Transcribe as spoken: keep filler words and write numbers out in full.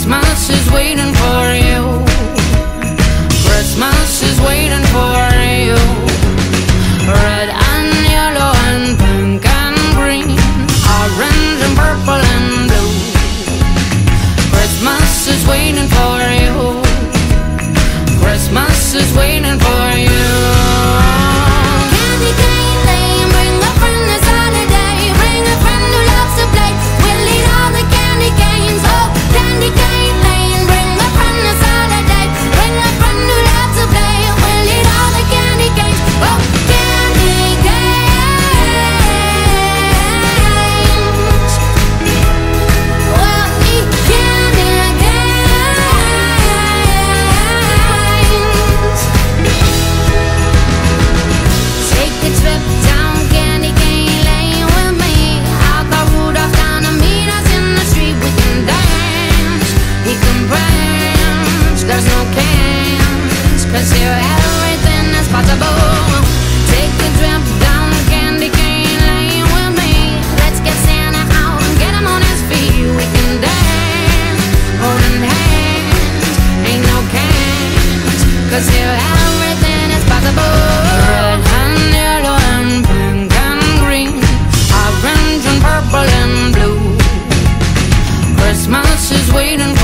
Christmas is waiting for you. Christmas is waiting for you. Red and yellow and pink and green, orange and purple and blue. Christmas is waiting for you. Christmas is waiting for you. Candy cane lane, bring a friend this holiday. Bring a friend who loves to play. We'll eat all the candy canes. Oh, candy cane lane, bring a friend this holiday. Bring a friend who loves to play. We'll eat all the candy canes. Oh, candy canes. We'll eat candy canes. Take a trip down candy cane lane with me. I'll go Rudolph down to meet us in the street. We can dance, we can branch. There's no cans, 'cause here everything is possible. Take a trip down candy cane lane with me. Let's get Santa out and get him on his feet. We can dance, holding hands. Ain't no cans, 'cause here everything is possible. Red and yellow and pink and green, orange and purple and blue. Christmas is waiting for